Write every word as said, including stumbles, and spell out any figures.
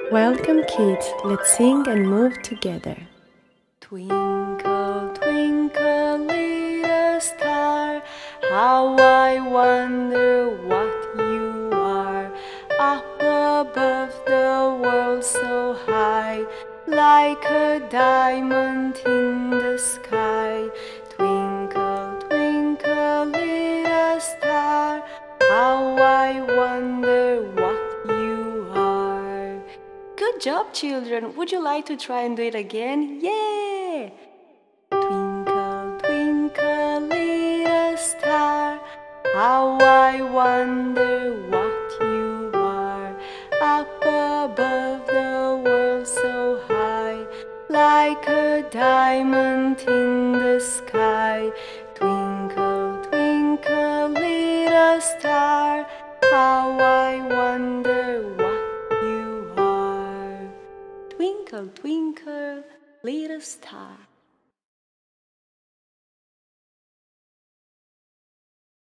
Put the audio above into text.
Welcome kids, let's sing and move together. Twinkle, twinkle, little star, how I wonder what you are. Up above the world so high, like a diamond in the sky. Twinkle, twinkle, little star, how I wonder what you are. Good job, children. Would you like to try and do it again? Yeah! Twinkle, twinkle, little star, how I wonder what you are. Up above the world so high, like a diamond in the sky. Twinkle, twinkle, little star, how I wonder what you are. Twinkle, twinkle, little star.